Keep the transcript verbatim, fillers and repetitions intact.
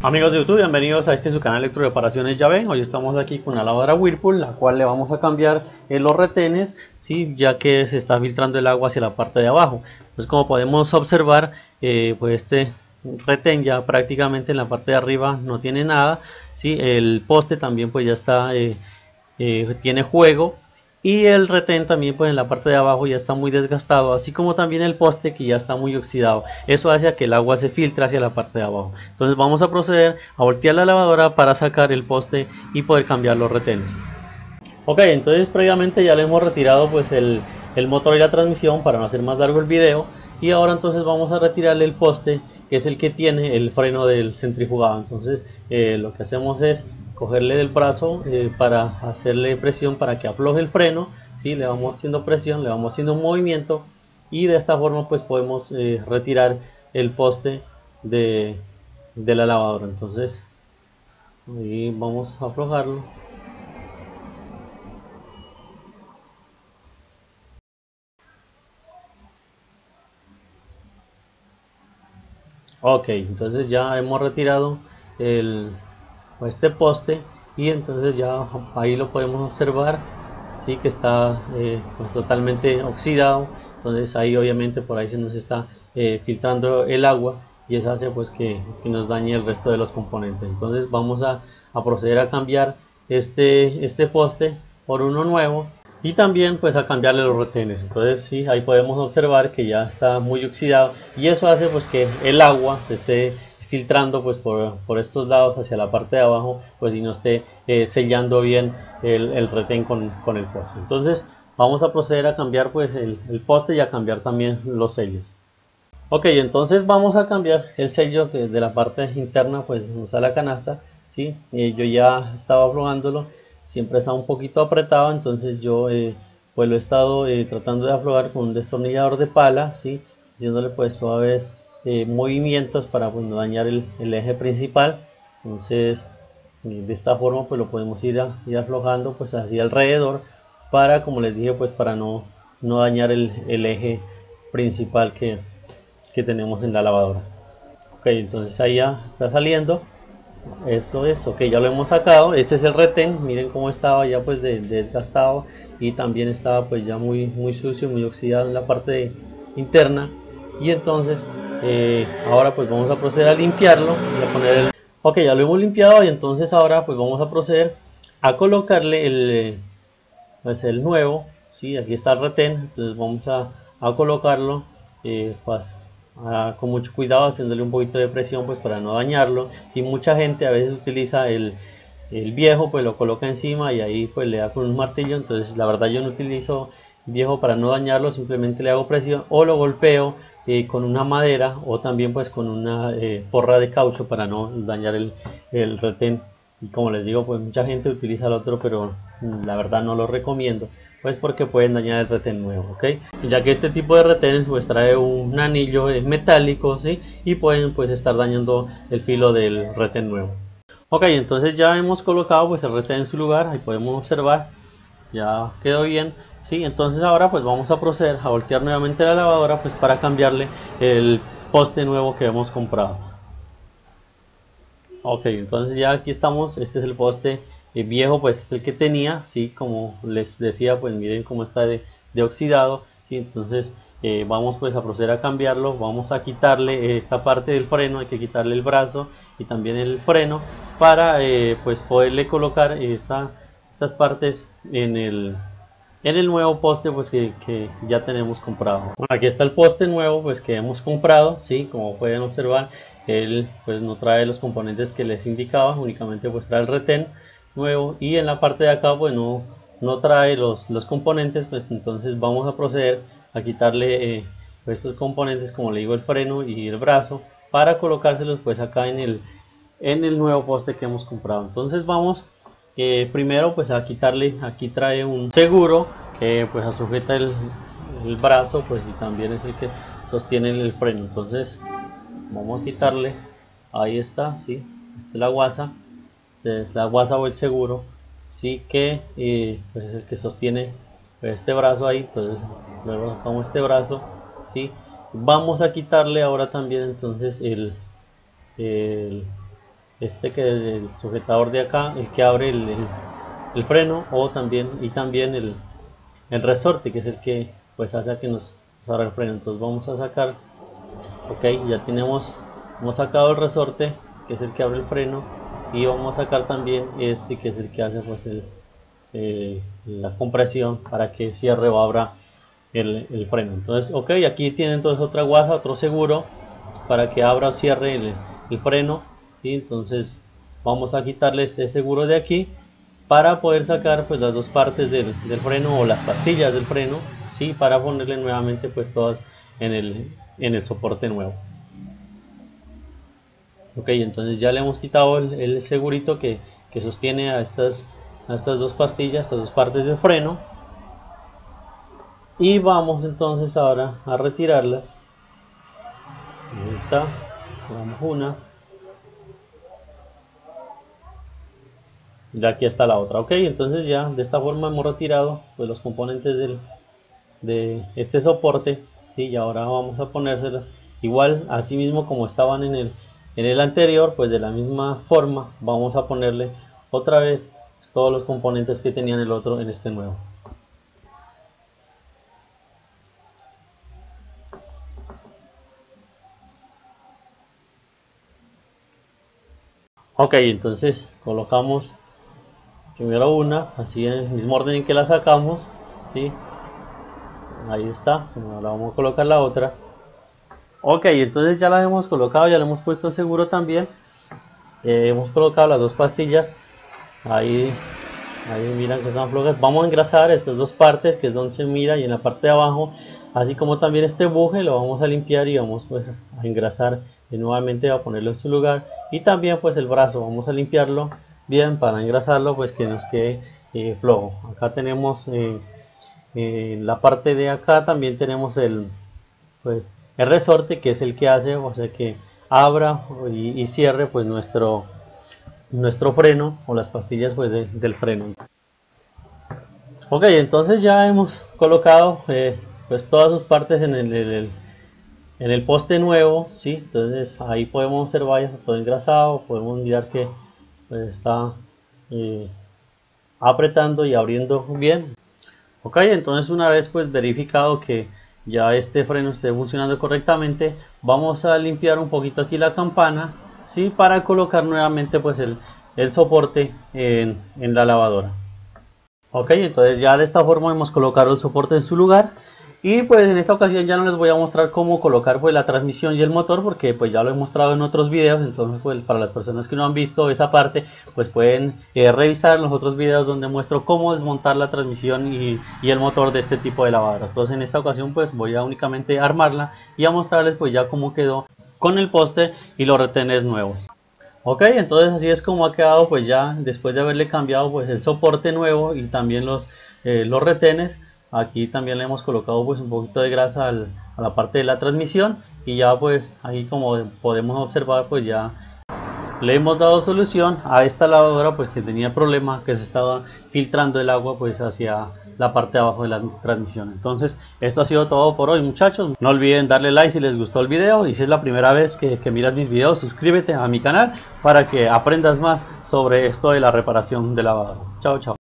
Amigos de YouTube, bienvenidos a este su canal Electroreparaciones Llave. Hoy estamos aquí con la lavadora Whirlpool, la cual le vamos a cambiar eh, los retenes, ¿sí? Ya que se está filtrando el agua hacia la parte de abajo. Pues como podemos observar, eh, pues este retén ya prácticamente en la parte de arriba no tiene nada, ¿sí? El poste también pues ya está, eh, eh, tiene juego. Y el retén también pues en la parte de abajo ya está muy desgastado, así como también el poste que ya está muy oxidado. Eso hace que el agua se filtre hacia la parte de abajo. Entonces vamos a proceder a voltear la lavadora para sacar el poste y poder cambiar los retenes. Ok, entonces previamente ya le hemos retirado pues el, el motor y la transmisión para no hacer más largo el video. Y ahora entonces vamos a retirarle el poste, que es el que tiene el freno del centrifugado. Entonces eh, lo que hacemos es cogerle del brazo eh, para hacerle presión para que afloje el freno, ¿sí? Le vamos haciendo presión, le vamos haciendo un movimiento y de esta forma pues podemos eh, retirar el poste de, de la lavadora. Entonces ahí vamos a aflojarlo. Ok, entonces ya hemos retirado el, este poste y entonces ya ahí lo podemos observar, sí, que está eh, pues totalmente oxidado. Entonces ahí obviamente por ahí se nos está eh, filtrando el agua y eso hace pues que, que nos dañe el resto de los componentes. Entonces vamos a, a proceder a cambiar este, este poste por uno nuevo y también pues a cambiarle los retenes. Entonces sí, ahí podemos observar que ya está muy oxidado y eso hace pues que el agua se esté filtrando pues por, por estos lados hacia la parte de abajo, pues y no esté eh, sellando bien el, el retén con, con el poste. Entonces vamos a proceder a cambiar pues el, el poste y a cambiar también los sellos. Ok, entonces vamos a cambiar el sello que de la parte interna pues nos da la canasta, ¿sí? Eh, yo ya estaba aflojándolo, siempre está un poquito apretado, entonces yo eh, pues lo he estado eh, tratando de aflojar con un destornillador de pala, ¿sí? Haciéndole pues suaves eh, movimientos para pues no dañar el, el eje principal. Entonces eh, de esta forma pues lo podemos ir, a, ir aflojando pues así alrededor para, como les dije, pues para no, no dañar el, el eje principal que que tenemos en la lavadora. Ok, entonces ahí ya está saliendo. Esto es, ok, ya lo hemos sacado. Este es el retén, miren cómo estaba ya pues de, de desgastado y también estaba pues ya muy, muy sucio, muy oxidado en la parte de, interna. Y entonces eh, ahora pues vamos a proceder a limpiarlo y a poner el... Ok, ya lo hemos limpiado y entonces ahora pues vamos a proceder a colocarle el, pues el nuevo, ¿sí? Aquí está el retén, entonces vamos a, a colocarlo eh, pues, a, con mucho cuidado, haciéndole un poquito de presión pues para no dañarlo. Y mucha gente a veces utiliza el, el viejo, pues lo coloca encima y ahí pues le da con un martillo. Entonces la verdad yo no utilizo viejo para no dañarlo, simplemente le hago presión o lo golpeo eh, con una madera o también pues con una eh, porra de caucho para no dañar el, el retén. Y como les digo, pues mucha gente utiliza el otro, pero la verdad no lo recomiendo, pues porque pueden dañar el retén nuevo, ¿ok? Ya que este tipo de retenes pues trae un anillo metálico, ¿sí? Y pueden pues estar dañando el filo del retén nuevo. Ok, entonces ya hemos colocado pues el retén en su lugar, ahí podemos observar, ya quedó bien, ¿sí? Entonces ahora pues vamos a proceder a voltear nuevamente la lavadora pues para cambiarle el poste nuevo que hemos comprado. Ok, entonces ya aquí estamos, este es el poste eh, viejo, pues es el que tenía, sí, como les decía, pues miren cómo está de, de oxidado, sí, entonces eh, vamos pues a proceder a cambiarlo, vamos a quitarle esta parte del freno, hay que quitarle el brazo y también el freno para eh, pues poderle colocar esta, estas partes en el, en el nuevo poste pues que, que ya tenemos comprado. Bueno, aquí está el poste nuevo pues que hemos comprado, sí, como pueden observar él pues no trae los componentes que les indicaba, únicamente pues trae el retén nuevo y en la parte de acá pues no, no trae los, los componentes. Pues entonces vamos a proceder a quitarle eh, estos componentes, como le digo, el freno y el brazo, para colocárselos pues acá en el, en el nuevo poste que hemos comprado. Entonces vamos eh, primero pues a quitarle, aquí trae un seguro que pues sujeta el, el brazo pues y también es el que sostiene el freno. Entonces vamos a quitarle, ahí está, sí, esta es la guasa, es la guasa o el seguro, sí, que eh, pues es el que sostiene este brazo ahí. Entonces luego sacamos este brazo, sí, vamos a quitarle ahora también entonces el, el este que es el sujetador de acá, el que abre el, el, el freno, o también y también el, el resorte, que es el que pues hace que nos, nos abra el freno. Entonces vamos a sacar, ok, ya tenemos, hemos sacado el resorte, que es el que abre el freno, y vamos a sacar también este, que es el que hace pues el, eh, la compresión para que cierre o abra el, el freno. Entonces, ok, aquí tienen entonces otra guasa, otro seguro para que abra o cierre el, el freno. ¿Sí? Entonces vamos a quitarle este seguro de aquí para poder sacar pues las dos partes del, del freno, o las pastillas del freno, ¿sí? Para ponerle nuevamente pues todas en el, en el soporte nuevo. Ok, entonces ya le hemos quitado el, el segurito que, que sostiene a estas, a estas dos pastillas, estas dos partes del freno, y vamos entonces ahora a retirarlas. Ahí está, vamos una, ya aquí está la otra. Ok, entonces ya de esta forma hemos retirado pues los componentes del, de este soporte, ¿sí? Y ahora vamos a ponérselas igual, así mismo como estaban en el, en el anterior, pues de la misma forma vamos a ponerle otra vez todos los componentes que tenían el otro en este nuevo. Ok, entonces colocamos primero una, así en el mismo orden en que la sacamos, ¿sí? Ahí está, ahora vamos a colocar la otra. Ok, entonces ya la hemos colocado, ya le hemos puesto seguro también. Eh, hemos colocado las dos pastillas, ahí, ahí miran que están flojas. Vamos a engrasar estas dos partes, que es donde se mira, y en la parte de abajo, así como también este buje, lo vamos a limpiar y vamos pues a engrasar y nuevamente a ponerlo en su lugar. Y también pues el brazo, vamos a limpiarlo bien para engrasarlo, pues que nos quede eh, flojo. Acá tenemos eh, eh, la parte de acá, también tenemos el pues el resorte, que es el que hace, o sea, que abra y, y cierre pues nuestro nuestro freno, o las pastillas pues de, del freno. Ok, entonces ya hemos colocado eh, pues todas sus partes en el, el, en el poste nuevo, ¿sí? Entonces ahí podemos observar ya todo engrasado, podemos mirar que pues, está eh, apretando y abriendo bien. Ok, entonces una vez pues verificado que ya este freno esté funcionando correctamente, vamos a limpiar un poquito aquí la campana, ¿sí? Para colocar nuevamente pues el, el soporte en, en la lavadora. Ok, entonces ya de esta forma hemos colocado el soporte en su lugar, y pues en esta ocasión ya no les voy a mostrar cómo colocar pues la transmisión y el motor, porque pues ya lo he mostrado en otros videos. Entonces pues para las personas que no han visto esa parte, pues pueden eh, revisar los otros videos donde muestro cómo desmontar la transmisión y, y el motor de este tipo de lavadoras. Entonces en esta ocasión pues voy a únicamente armarla y a mostrarles pues ya cómo quedó con el poste y los retenes nuevos. Ok, entonces así es como ha quedado pues ya después de haberle cambiado pues el soporte nuevo y también los, eh, los retenes. Aquí también le hemos colocado pues un poquito de grasa al, a la parte de la transmisión, y ya pues ahí como podemos observar pues ya le hemos dado solución a esta lavadora pues que tenía problema, que se estaba filtrando el agua pues hacia la parte de abajo de la transmisión. Entonces esto ha sido todo por hoy, muchachos. No olviden darle like si les gustó el video, y si es la primera vez que, que miras mis videos, suscríbete a mi canal para que aprendas más sobre esto de la reparación de lavadoras. Chao, chao.